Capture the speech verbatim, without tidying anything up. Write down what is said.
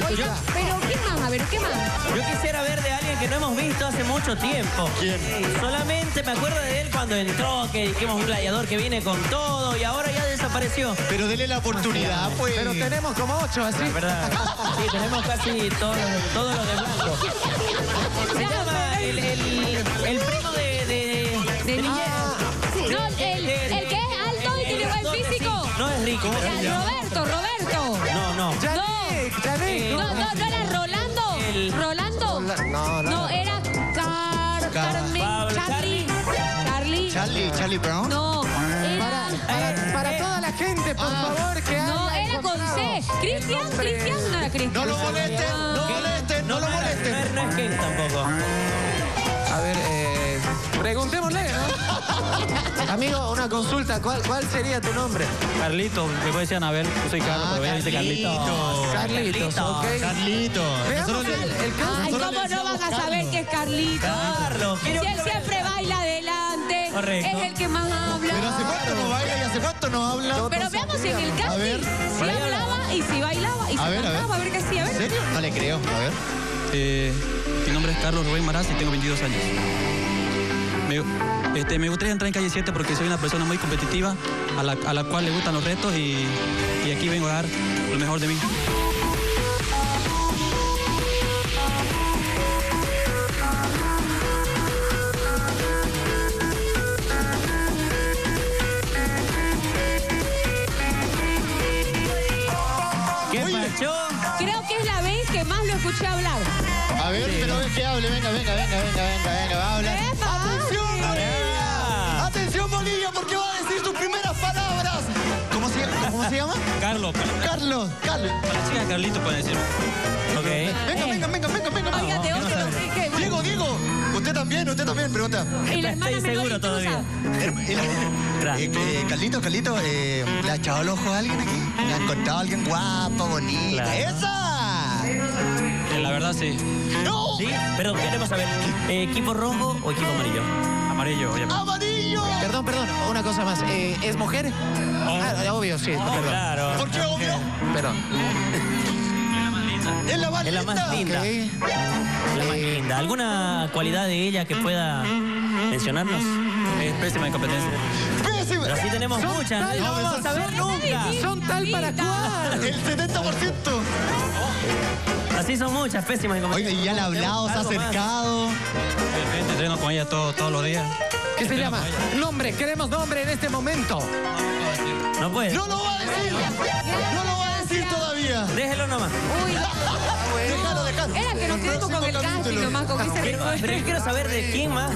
Yo, pero ¿qué más? A ver, ¿qué más? yo quisiera ver de alguien que no hemos visto hace mucho tiempo. ¿Quién? Solamente me acuerdo de él cuando entró, que dijimos un gladiador que viene con todo y ahora ya desapareció. Pero dele la oportunidad, pues. Pero tenemos como ocho, así. La verdad. Sí, tenemos casi todos los, todos los de blanco. Se llama el, el, el primo de... de, De de niñez. No, el, el que es alto y tiene buen físico. No es rico. Ya, Roberto, Roberto. No, no. Yannick, Yannick. No, no, no era Rolando. El- Rolando. No, no. No, era Car... Carmen... Pablo, Charlie. Charlie. Charlie, Charlie Brown. No, Para, era... para, para toda la gente, por Ah. favor, que No, haya era con C. encontrado Cristian, el nombre. Cristian, no era Cristian. No lo molesten, no molesten, no lo No, molesten. es- no es Ken tampoco. A ver, eh, preguntémosle, ¿no? Amigo, una consulta. ¿Cuál, ¿Cuál sería tu nombre? Carlito, me puede decir Anabel. Yo soy Carlos, Ah, pero ella dice Carlito. Carlitos, ok. Carlito. Veamos Nosotros el, le- el caso. Ay, Nosotros ¿cómo le no decíamos van a saber Carlos. que es Carlito? Carlos, Si quiero él que- siempre baila adelante, Correcto. es el que más habla. Pero hace cuánto no baila y hace cuánto no habla. Pero veamos en el A ver. casting si hablaba y si bailaba y si A ver, a ver. cantaba, a ver qué hacía. A ¿En ver. serio? No le creo. A ver. Eh, mi nombre es Carlos Rubén Maraz y tengo veintidós años. Me, este, me gustaría entrar en Calle siete porque soy una persona muy competitiva, a la, a la cual le gustan los retos y, y aquí vengo a dar lo mejor de mí. ¿Qué Oye. pacho? Creo que es la vez que más lo escuché hablar. A ver, pero ves que hable. Venga, venga, venga, venga, venga, venga. Va a hablar. ¡Epa! ¡Atención, Bolivia! ¡Atención, Bolivia! Porque va a decir sus primeras palabras. ¿Cómo se, cómo se llama? Carlos, Carlos, Carlos. para la chica Carlito pueden decir. Ok. Venga, venga, venga, venga, venga. Oiga, te odio. es que- Diego, Diego. Usted también, usted también, pregunta. Y la hermana Estoy menor seguro intrusa. todavía. Herma- y la- Eh, eh, Carlito, Carlito, eh, ¿le ha echado el ojo a alguien aquí? ¿Le ha encontrado a alguien guapo, bonito? Claro. ¡Esa! Eh, la verdad sí. ¡No! Sí, pero queremos saber, eh, ¿equipo rojo o equipo amarillo? Amarillo, obviamente. ¡Amarillo! Perdón, perdón, una cosa más. Eh, ¿Es mujer? Ah, obvio, sí, perdón. Claro. ¿Por qué obvio? Perdón. Es la más Es la más linda. Ok. La más Eh, linda. ¿Alguna cualidad de ella que pueda mencionarnos? Es pésima en competencia. Pésimo. Pero así tenemos Son muchas, no tal- lo vamos a saber Está nunca. difícil. Son tal para cual. El setenta por ciento. Así son muchas, pésimas en Oiga, competencia. y ya le ha hablado, se ha Algo más. acercado. Obviamente, entreno con ella todo- todos los días. ¿Qué se llama? Nombre, queremos nombre en este momento. No puede. ¡No lo va a decir! ¡No lo va a decir todavía! Déjelo nomás. Uy, Déjalo, déjalo. era que nos quedemos con el casting nomás, con ese Pero, pero yo quiero saber de quién más